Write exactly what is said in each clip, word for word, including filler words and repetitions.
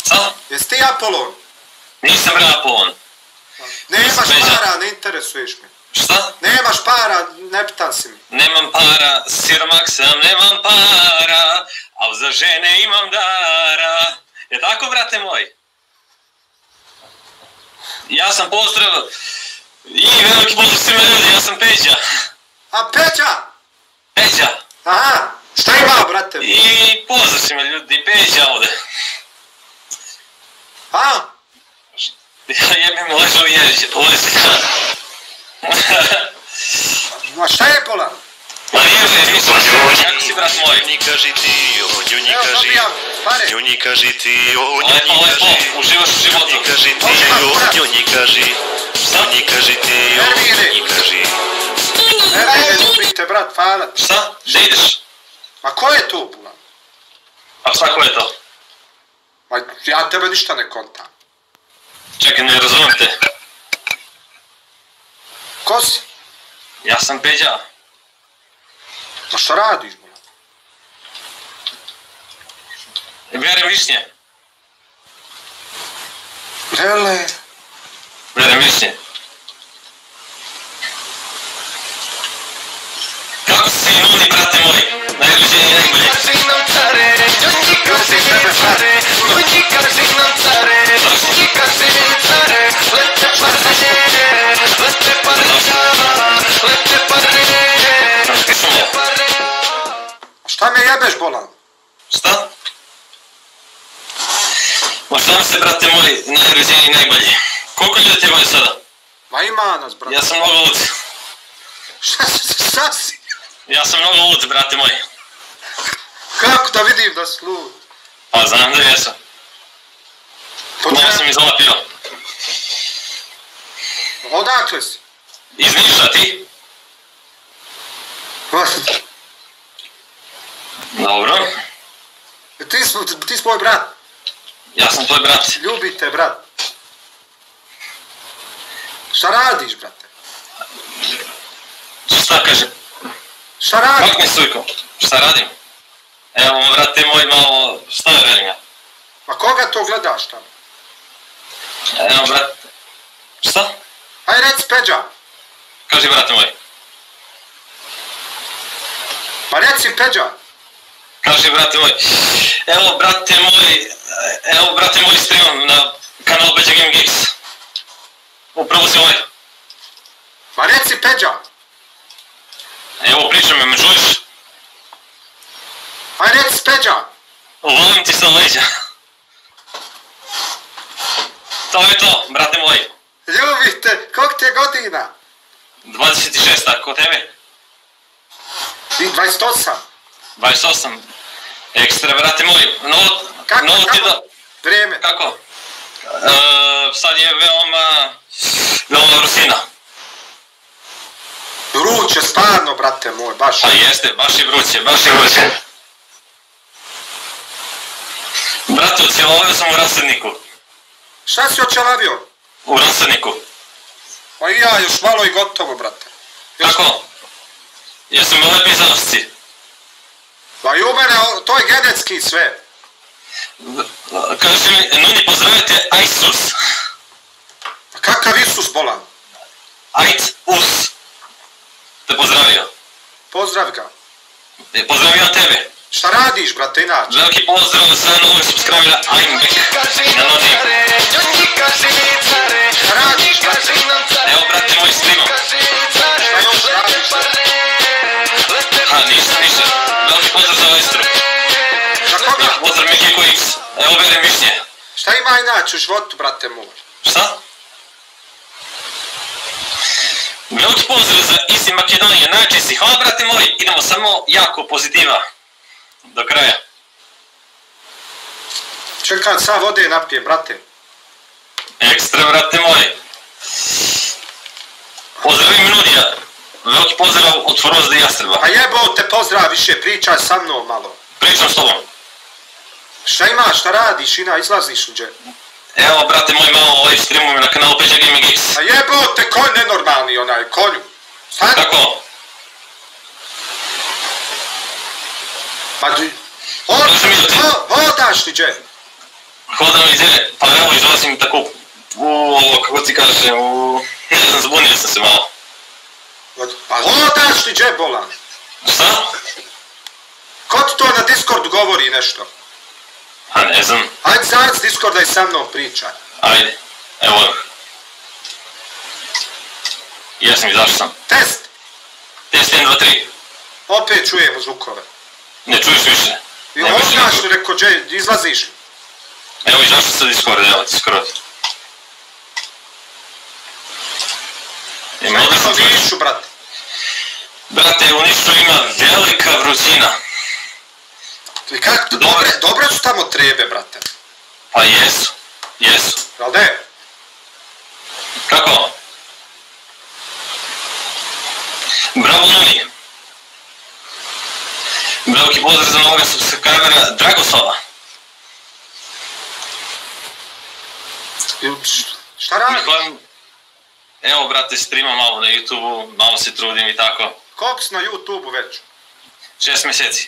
Šta? Jesi ti Apolon? Nisam bre Apolon. Nemaš para, ne interesuješ me. Šta? Nemaš para, ne pitan si mi. Nemam para, siromak sam, nemam para, al za žene imam dara. Je tako, brate moj? Ja sam pozdrav i veliki pozdrav svima ljudi, ja sam Peđa. A Peđa? Peđa. Aha, šta ima, brate? I pozdrav svima ljudi, Peđa ovde. A? Ja jebim ležao ježi, ovdje si ja. Ma šta je bolan? Ma nije je, nisam se, kako si brat moj? Njuni kaži ti, o njuni Evo, kaži, dobijam, pare. njuni kaži ti, o njuni Lepo, lepo, kaži, uživaš u životu. njuni kaži ti, o njuni kaži, njuni kaži ti, o njuni kaži. Evo je, ljubite, brat, hvala ti. Šta? Gdje ideš? Ma ko je tu, bolan? A šta ko je to? Ma ja tebe ništa ne kontam. Čekaj, ne razumijem te. Ko si? Ja sam Peđa. Ma šta radiš, bolan? Berem višnje. Lele. Berem višnje. Kako si ljudi, brate moji? Najrođeniji i najbolji. Kako si tebe, brate? Šta me jebeš, bolan? Šta? Ma šta se, brate moji, najrođeniji i najbolji? Koliko ljudi te voli sada? Ma ima nas, brate. Ja sam mnogo lud. Šta si, šta si? Ja sam mnogo lud, brate moji. Kako da vidim da si lud? Pa znam da jesam. Malo sam izlapio. Odakle si? Iz Niša, ti? Dobro. Ti si, ti si moj brat. Ja sam tvoj brat. Ljubite, brat. Šta radiš, brate? Šta kaže? Šta radiš? Kako mi sujko? Šta radim? Evo, brate moj, malo... Šta je velim ja? Ma koga to gledaš tamo? Evo, brate... Šta? Aj, reci, Peđa. Kaži, brate moj. Pa reci, Peđa. Kaži, brate moj. Evo, brate moj... Evo, brate moj, streamam na kanalu Peđa Gaming Geeks. Upravo si ovaj. Ma reci, Peđa. Evo, pričam me, me čuješ? Aj, reci, Peđa. Volim ti sa leđa. To je to, brate moj. Ljubite, koliko ti je godina? dvadeset šest, tako tebe? Ti dvadeset osam. dvadeset osam. Ekstra, brate moj. No, Kako, no ti kako? da... Vrijeme. Kako? E, sad je veoma... Veoma rusina. Vruće, stvarno, brate moj, baš. A jeste, baš je vruće, baš je vruće. Brate, ocjelovio sam u rasadniku. Šta si očelavio? U rasadniku. Pa i ja, još malo i gotovo, brate. Još... Kako? Jesu mi lepi zasci. Pa i u mene, to je genetski sve. Kaži mi, nudi pozdravite Aisus. Pa kakav Isus, bolan? Aisus. Te pozdravio. Pozdrav ga. Pozdravio tebe. Šta radiš, brate, inače? Veliki pozdrav za novog subscribera I'm back na Nodi. Šta radiš, brate? Evo, brate, moj streamom. Šta još radiš? Ha, ništa, ništa. Veliki pozdrav za Vestru. Za koga? Pozdrav Mikiko X. Evo, berem višnje. Šta ima inače u životu, brate moj? Šta? Veliki pozdrav za Easy Makedonija, najčešći. Hvala, brate moj. Idemo samo jako pozitiva. Do kraja. Čekam, sad vode napijem, brate. Ekstra, brate moj. Pozdravim Nudija. Veliki pozdrav od Forozda i Jastreba. A jebao te pozdrav više, pričaj sa mnom malo. Pričam s tobom. Šta imaš, šta radiš, ina, izlaziš uđe? Evo, brate moj, malo live streamujem na kanalu Peđa Gaming Geeks. A jebao te konj nenormalni onaj, konju. Stani. Kako? Pa di... Od, Došli mi do ti. ho, hodaš ti, dže. Hodam ide, pa evo izlazim tako u ovo, kako ti kažem, u... Ne znam, zbunio sam se malo. Pa hodaš ti džep bolan? Šta? Ko ti to na Discord govori nešto? A ne znam. Ajde zaraz Discorda i sa mnom pričaj. Ajde, evo. Jesam, izašao sam. Test! Test jedan, dva, tri. Opet čujemo zvukove. Ne čuješ više. I hodaš li, reko, dže, izlaziš li? Evo izašao sam Discord, evo ti skoro. Ima Šta odlično ti čuješ. Nišu, brate? Brate, u Nišu ima velika vrućina. I kak, dobre, dobre su tamo trebe, brate. Pa jesu, jesu. Jel ne? Kako? Bravo Nuni. Veliki pozdrav za novoga subscribera Dragoslava. Šta radi? Mihajlo, evo brate, streamam malo na YouTube-u, malo se trudim i tako. Koliko si na YouTube-u već? Šest mjeseci.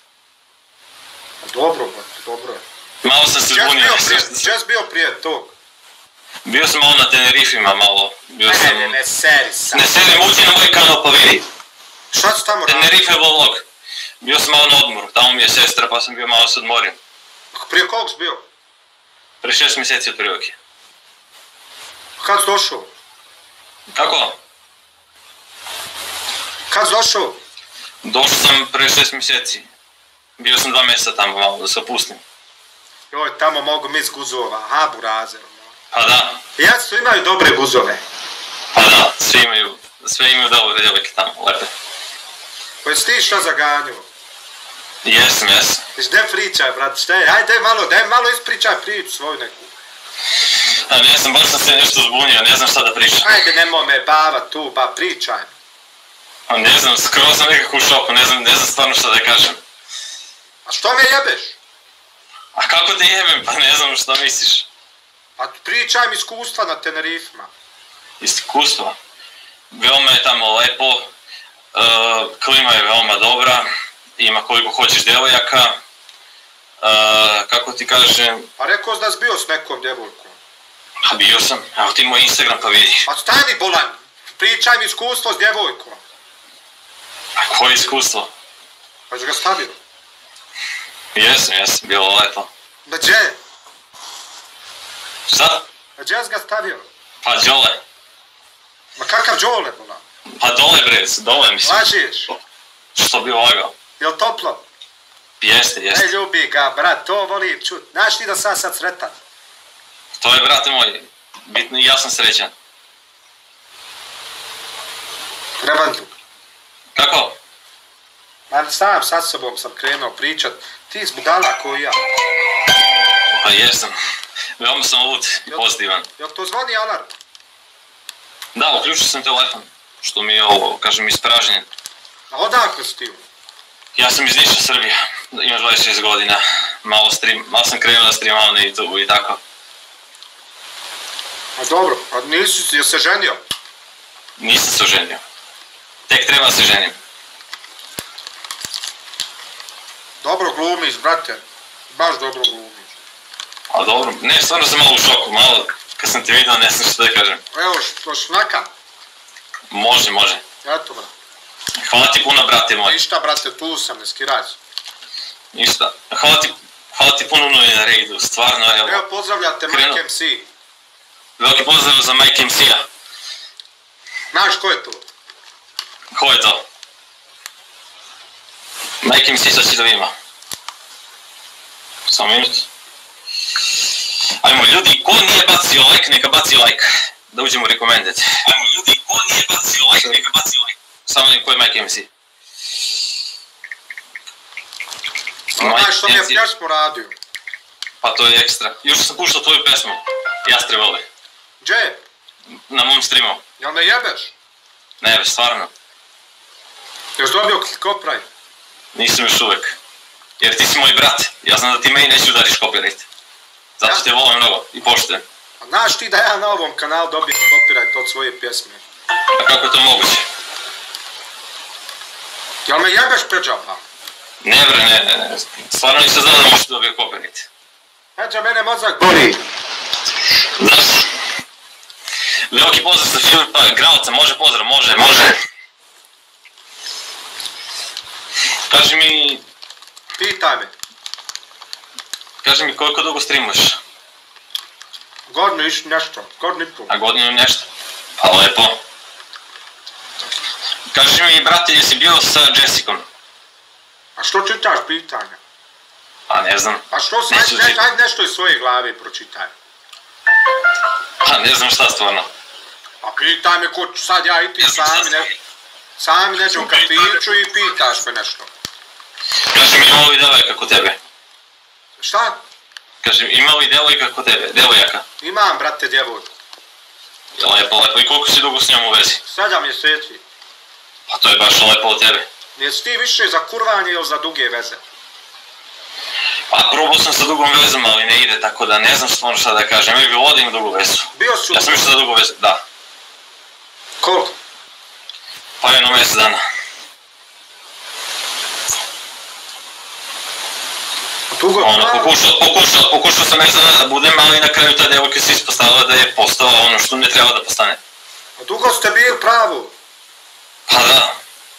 Dobro, brate, dobro je. Malo sam se zbunio. Gdje si bio prije tog? Bio sam malo na Tenerifima, malo. Bio Ne, sam... ne, ne, seri sam. Ne serim, uđi na moj kanal pa vidi. Šta si tamo radio? Tenerife vlog. Bio sam malo na odmoru, tamo mi je sestra pa sam bio malo se odmorio. Prije koliko si bio? Pre šest mjeseci od prilike. Kad si došao? Kako? Kad si došao? Došao sam pre šest mjeseci. Bio sam dva mjeseca tamo malo da se opustim. Joj, tamo mogu mis guzova, aha, burazer. Pa da, Ja su imaju dobre guzove. pa da, svi imaju, sve imaju dobre djevojke tamo, lepe. Pa jesi ti šta zaganio? Jesam, jesam. Jesi de pričaj, brate, šta je? Ajde, daj malo, daj malo ispričaj priču svoju neku. A ne znam, baš sam se nešto zbunio, ne znam šta da pričam. Ajde, nemoj me bava tu, ba pričaj. A ne znam, skroz sam nekako u šoku, ne znam, ne znam stvarno šta da kažem. A što me jebeš? A kako te jebem, pa ne znam šta misliš. A pričaj mi iskustva na Tenerifima. Iskustva. Veoma je tamo lepo, uh, klima je veoma dobra, ima koliko hoćeš djevojaka, uh, kako ti kažem, Pa rekao si da si bio s nekom djevojkom. a bio sam, evo ti moj Instagram pa vidi. A stani bolan, pričaj mi iskustvo s djevojkom. A koje iskustvo? Pa ću ga stavio. Jesam, jesam, bilo lepo. Da gdje? Šta? Da gdje si ga stavio? Pa dole. Ma kakav džole, bolan? Pa dole bre, dole mislim. Lažiš? Što bi lagao? Jel toplo? Jeste, Ne jeste. ljubi ga, brat, to volim čut. Znaš ti da sam sad sretan? To je, brate moj, bitno i ja sam srećan. Revandu. Kako? Ma sam sa sobom sam krenuo pričat. Ti si budala ko i ja. Pa jesam. Veoma sam lud i pozitivan. Jel to zvoni alarm? Da, uključio sam telefon, što mi je ovo, kažem, ispražnjen. A odakle si ti? Ja sam iz Niša, Srbija, imam dvadeset šest godina, malo, stream, malo sam krenuo da streamao na YouTube i tako. A dobro, a nisi, jel se ženio? Nisam se oženio. Tek treba se ženim. Dobro glumiš, brate. Baš dobro glumiš. A dobro, ne, stvarno sam malo u šoku, malo, kad sam te vidio, ne znam što da kažem. Evo, što šnaka. Može, može. Eto, brate. Hvala ti puno, brate moj. Ništa, brate, tu sam, ne skiraj se. Ništa. Hvala ti, hvala ti puno je na rejdu, stvarno, evo. Evo, pozdravljate Krenuo. Mike em ce. Veliki pozdrav za Mike em ce-a. Znaš ko je to? Ko je to? Mike em ce sad će da vidimo. Samo minut. Ajmo ljudi, ko nije bacio like, neka baci like. Da uđemo u recommended. Ajmo ljudi, ko nije bacio like, neka baci like. Samo vidim ko je Mike em ce. Znaš što mi je pjesmu radio? Pa to je ekstra. Još sam puštao tvoju pesmu. Jastrebove. Gdje? Na mom streamu. Jel me jebeš? Ne, stvarno. Još dobio copyright? Nisam još uvek. Jer ti si moj brat. Ja znam da ti meni neću udariš copyright. Zato te volim mnogo i poštujem. A znaš ti da ja na ovom kanalu dobijem copyright od svoje pjesme? A kako je to moguće? Jel me jebeš pređava? Ne bre, ne, ne, ne. Stvarno nisam znao da možeš dobiti copyright. Peđa, mene mozak boli. Da. Veliki pozdrav sa Filipa Gravca, može pozdrav, može, može. Kaži mi... Pitaj me. Kaži mi koliko dugo streamuješ? Godinu iš nešto, godinu i pol. A godinu nešto? Pa lepo. Kaži mi, brate, jesi bio sa Jessicom? A što čitaš pitanja? Pa ne znam. A što si, Neću ajde čitati. aj nešto iz svoje glave pročitaj. Pa ne znam šta stvarno. A pitaj me ko sad ja i ti Ne znam šta sami ne... Sami neđe u kafiću i pitaš me nešto. Kaži mi, ima li devojaka kod tebe? Šta? Kaži mi, ima li devojka kod tebe? Devojaka? Imam, brate, djevojku. Je lepo, lepo. I koliko si dugo s njom u vezi? Sedam mjeseci. Pa to je baš lepo od tebe. Jesi ti više za kurvanje ili za duge veze? Pa probao sam sa dugom vezom, ali ne ide, tako da ne znam stvarno šta da kažem. Ja bih vodim dugu vezu. Bio su... Ja sam išao za dugu vezu, da. Koliko? Pa jedno mjesec dana. Dugo? Ono, pokušao, pokušao, pokušao sam mjesec dana da budem, ali na kraju ta devojka se ispostavila da je postala ono što ne treba da postane. A dugo ste bili pravo. Pa da.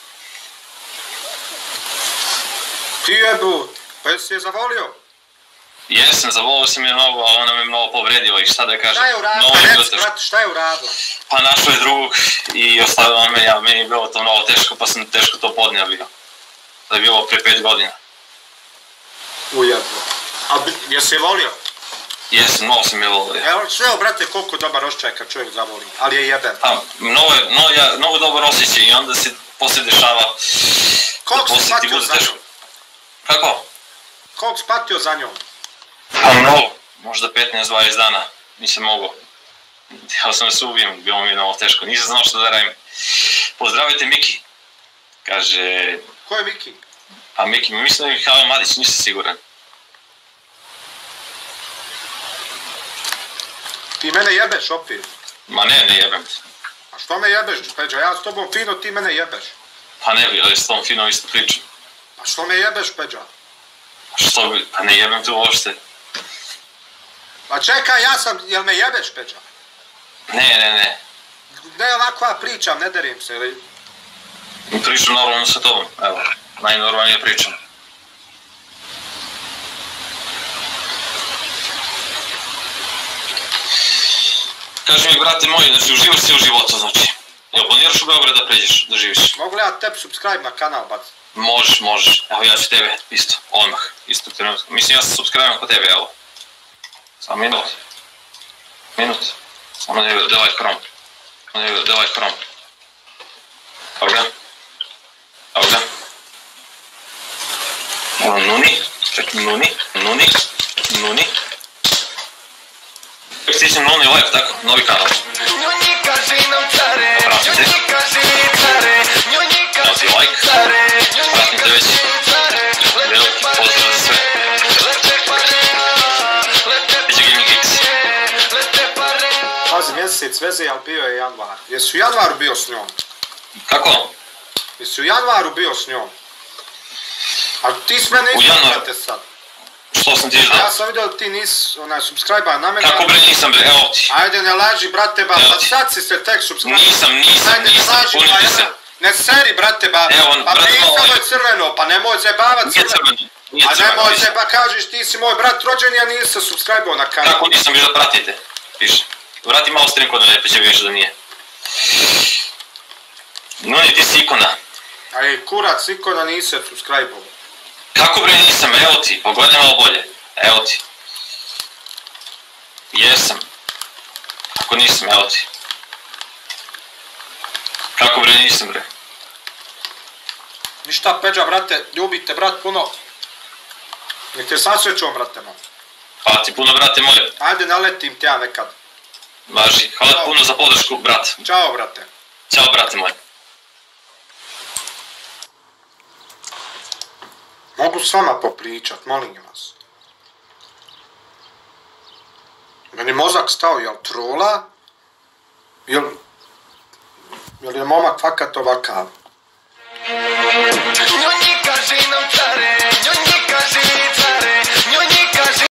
Ti jebu, pa jesi je zavolio? Jesam, zavolio sam je mnogo, a ona me mnogo povredila i šta da kažem. Šta je uradila? Mnogo je bilo Reci, teško. brate, šta je uradila? Pa našao je drugog i ostavila me, ja, meni je bilo to mnogo teško, pa sam teško to podnio bio. To je bilo pre pet godina. Ujebno. A bi- jesi je volio? Jesam, mnogo sam je volio. Evo, sve brate, koliko dobar osjećaj kad čovjek zavoli, ali je jeben. Pa, mnogo, je, mnogo, ja, mnogo dobar osjećaj i onda se poslije dešava Koliko si poslije ti patio bude za teško. njom? Kako? Koliko si patio za njom? Pa mnogo, možda petnaest dvadeset dana, nisam mogao. Ja sam se ubijem, bilo mi je mnogo teško, nisam znao što da radim. Pozdravite Miki. Kaže, Ko je Miki? pa Miki, mislim da je Mihajlo Madić, nisam siguran. Ti mene jebeš opet. Ma ne, ne jebem te. A što me jebeš, Peđa? Ja s tobom fino, ti mene jebeš. Pa ne bi, ali s tom fino isto pričam. A što me jebeš, Peđa? Što bi, pa ne jebem te uopšte. Pa čekaj, ja sam, jel me jebeš, Peđa? Ne, ne, ne. Ne ovako ja pričam, ne derim se. Ili... Pričam normalno sa tobom, evo. Najnormalnije pričam. Kaži mi, brate moj, znači uživaš se u životu, znači. Jel planiraš u Beograd da pređeš, da živiš? Mogu li ja tebi subscribe na kanal, bac? Možeš, možeš. Evo ja ću tebe, isto, odmah, isto trenutka. Mislim, ja sam subscribe kod tebe, evo. Samo minut. Minut. Samo ne delaj Chrome. Samo ne delaj Chrome. Evo ga. Evo ga. Evo, Nuni. Čekaj, Nuni. Nuni. Nuni. Stisnem Nuni live, tako, novi kanal. Pratite. Nosi like. Pratite već. Veliki pozdrav za sve. Biće Gaming Geeks. Pazi, mjesec veze, ali bio je januar. Jesi u januaru bio s njom? Kako? Jesi u januaru bio s njom? A ti s mene U isto januaru? brate sad. Što sam ti Ja želao? sam vidio da ti nis, onaj, subscribe-a na mene. Kako bre nisam bre, evo ti. Ajde, ne laži, brate, ba, Evo pa ti. sad si se tek subscribe. Nisam, nisam, Ajde, ne nisam, laži, punite pa se. jedna. Ne seri, brate, ba. Evo, Pa brate, pisalo malo je crveno, pa nemoj zajebavat Nije crveno. crveno. Nije A crveno, nemoj nisam. se, pa kažeš ti si moj brat rođen, ja nisam subscribe-o na kanal. Kako nisam bio da pratite? Piše. Vrati malo stream kod mene, pa će više da nije. Nuni, ti si ikona. Aj, kurac, ikona nisam subscribe-o. Kako bre nisam, evo ti, pogledaj malo bolje. Evo ti. Jesam. Kako nisam, evo ti. Kako bre nisam bre. Ništa, Peđa, brate, ljubite, brat, puno. Nek te sam srećom, brate, moj. Hvala ti puno, brate moje. Ajde, naletim te ja nekad. Važi. Hvala ti puno za podršku, brat. Ćao, brate. Ćao, brate moj. Mogu s vama popričat, molim vas. Meni mozak stao, jel trola? Jel... Jel je momak fakat ovakav? Njoj kaži nam care